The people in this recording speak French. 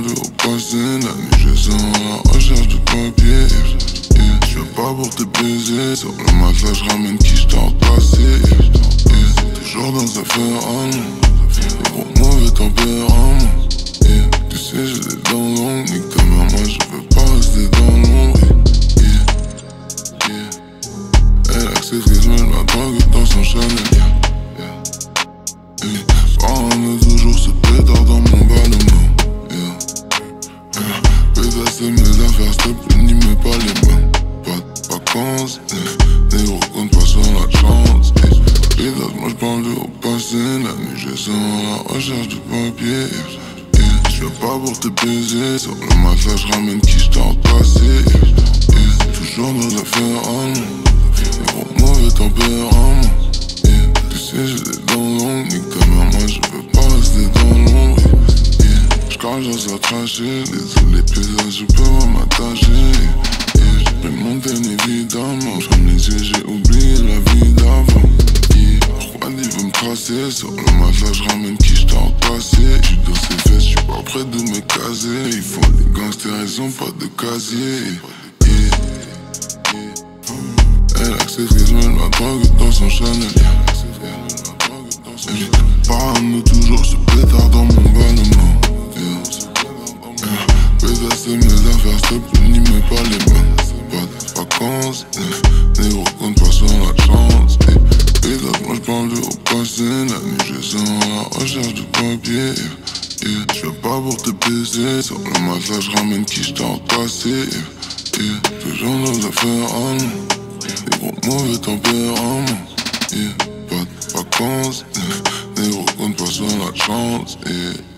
perdu au passé. La nuit je sens à la recherche de papiers. Je viens pas pour te baiser. Sur le matelas je ramène qui je t'ai repassé. Toujours dans affaire à nous. Des gros mauvais tempéraments. Tu sais j'ai des dents longues. Nique ta mère, moi je veux pas rester dans l'ombre. Elle accepte que je mets ma drogue dans son Chanel. Parano toujours ce pétard dans mon ballonnement. Pétasse mes affaires, s'il te plaît, n'y mets pas les mains. Pas de vacances, négro compte pas sur la chance. Pétasse, moi j'parle du au passé. La nuit je sens à la recherche du papier. Je viens pas pour te baiser. Sur le matelas je ramène qui je t'ai repassé. Toujours dans affaires à nous. Des gros mauvais tempéraments. Tu sais j'ai des dents longues. Nique ta mère, moi je veux pas rester dans l'ombre. J'crache dans sa trachée. Désolé pétasse, je peux pas m'attacher. Je vais monter évidemment. J'ferme les yeux, j'ai oublié la vie d'avant. Pourquoi il veut me tracer? Sur le matelas j'ramène qui je t'ai repassé. J'suis dans ses fesses, j'suis pas prêt de me caser. Ils font les gangsters, ils ont pas de casier. Elle accepte que je mets ma drogue dans son Chanel. Parano toujours ce pétard dans mon ballonnement. Pétasse mes affaires, s'il te plaît, n'y mets pas les mains. Pas de vacances, négro compte pas sur la chance. Pétasse, moi j'parle du au passé. La nuit je sens à la recherche de papier. Je viens pas pour te baiser. Sur le matelas j'ramène qui je t'ai repassé. Toujours nos affaires à nous. Des gros mauvais tempéraments. Pas de vacances, négro compte pas sur la chance.